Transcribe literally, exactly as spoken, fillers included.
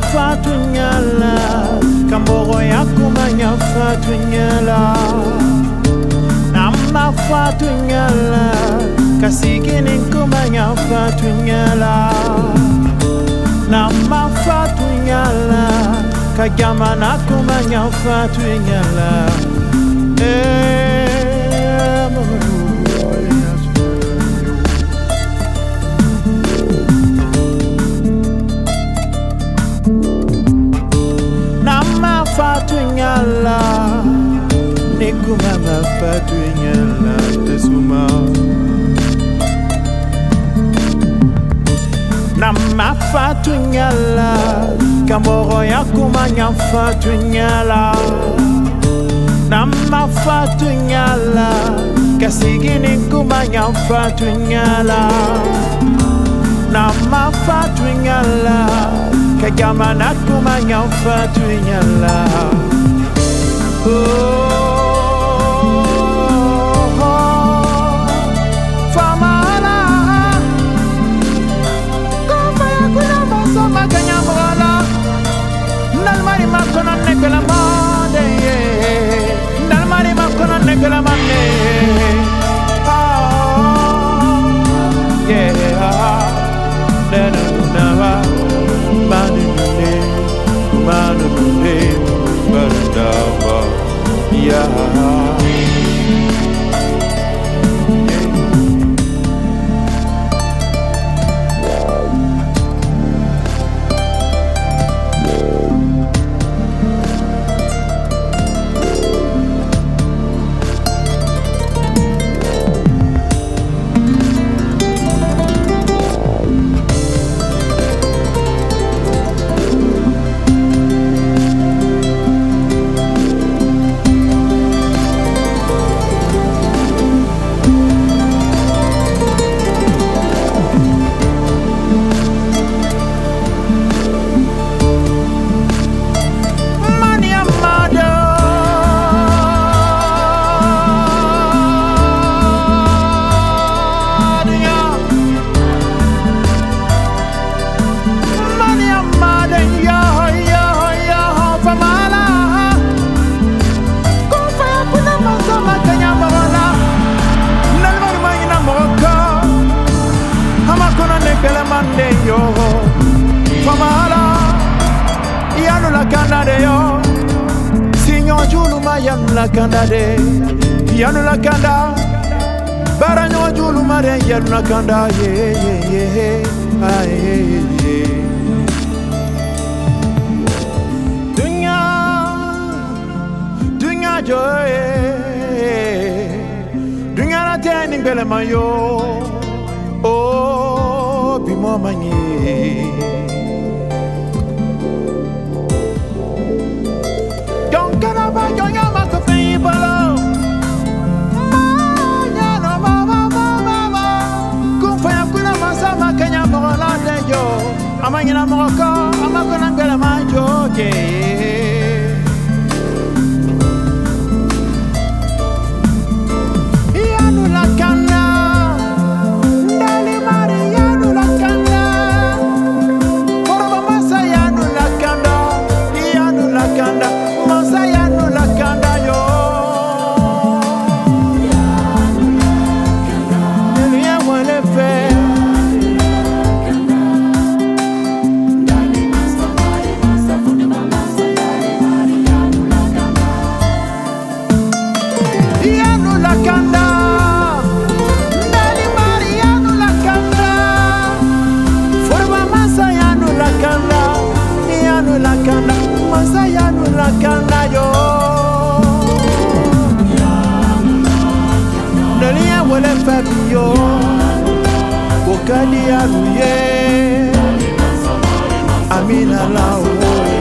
fatunyala Kamboro ya kumanya fatunyala Nama fatunyala Kasigini kumanya fatunyala Nama fatunyala Kagama na kumanya fatunyala Eh, mama fatunyala Nikumama fatunyala Tesuma Nama fatunyala Kamboro ya kumanya fatunyala Nama fatunyala Kasigini kumanya fatunyala Nama fatunyala Kagama na kumanya fatunyala Oh, oh, famala Kofaya kuna masoma kanyamala Nalmari makona nekela mande Nalmari makona nekela mande Oh, yeah Nenunava Manunune Manunune Manundava Yeah Yanu la kanda de Yanu la kanda Baranyo julu mare yanu la kanda Ye ye ye Ah ye ye ye Dunya Dunya joy Dunya la teni mbele mayo Oh bimo manye Don't get up on your Amangina moko, amakona ngela majoke. Yanu la kanda, ndali mari yanu la kanda. Koroba masa yanu la kanda, yanu la kanda, masa yanu la kanda yo. Yanu ya wale fe. Kanda yo Dalia wale fabio Wakali aluye Amina lao